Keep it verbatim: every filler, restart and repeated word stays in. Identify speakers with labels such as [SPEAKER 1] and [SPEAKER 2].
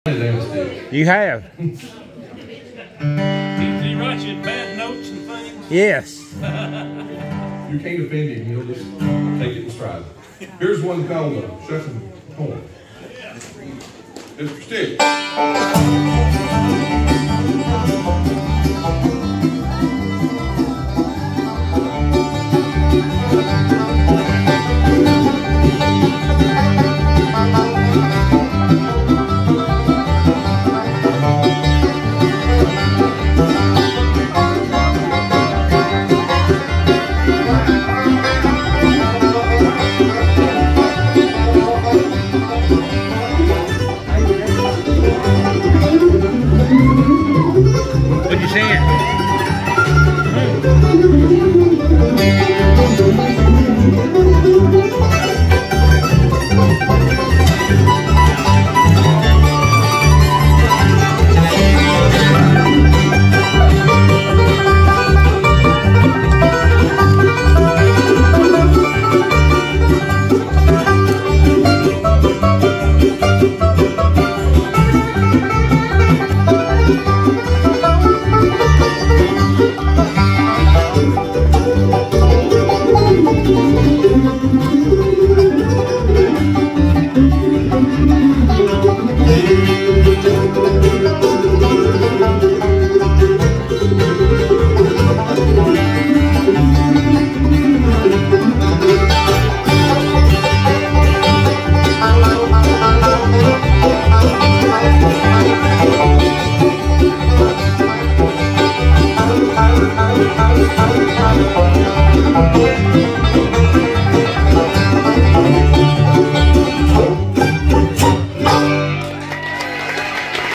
[SPEAKER 1] You have.
[SPEAKER 2] Did he write you bad notes and things?
[SPEAKER 1] Yes.
[SPEAKER 3] You can't offend him, he'll just take it in stride. Here's one called a shushing horn. Mister Stick.